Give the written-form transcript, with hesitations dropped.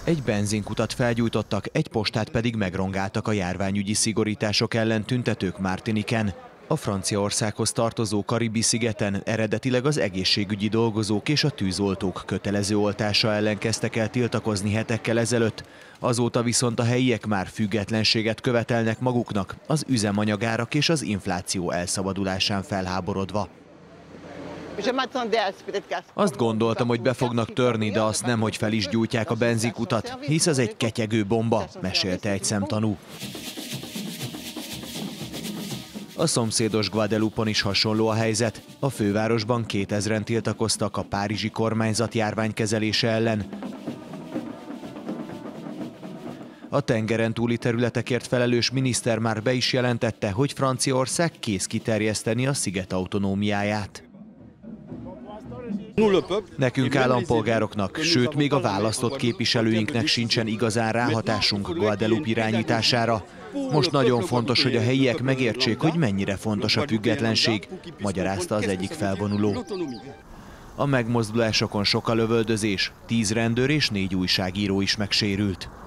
Egy benzinkutat felgyújtottak, egy postát pedig megrongáltak a járványügyi szigorítások ellen tüntetők Martiniken. A Franciaországhoz tartozó Karibi-szigeten eredetileg az egészségügyi dolgozók és a tűzoltók kötelező oltása ellen kezdtek el tiltakozni hetekkel ezelőtt. Azóta viszont a helyiek már függetlenséget követelnek maguknak, az üzemanyagárak és az infláció elszabadulásán felháborodva. Azt gondoltam, hogy be fognak törni, de azt nem, hogy fel is gyújtják a benzinkutat, hisz ez egy ketyegő bomba, mesélte egy szemtanú. A szomszédos Guadeloupe-on is hasonló a helyzet. A fővárosban 2000-en tiltakoztak a párizsi kormányzat járványkezelése ellen. A tengeren túli területekért felelős miniszter már be is jelentette, hogy Franciaország kész kiterjeszteni a sziget autonómiáját. Nekünk állampolgároknak, sőt még a választott képviselőinknek sincsen igazán ráhatásunk Guadeloupe irányítására. Most nagyon fontos, hogy a helyiek megértsék, hogy mennyire fontos a függetlenség, magyarázta az egyik felvonuló. A megmozdulásokon sok a lövöldözés, 10 rendőr és 4 újságíró is megsérült.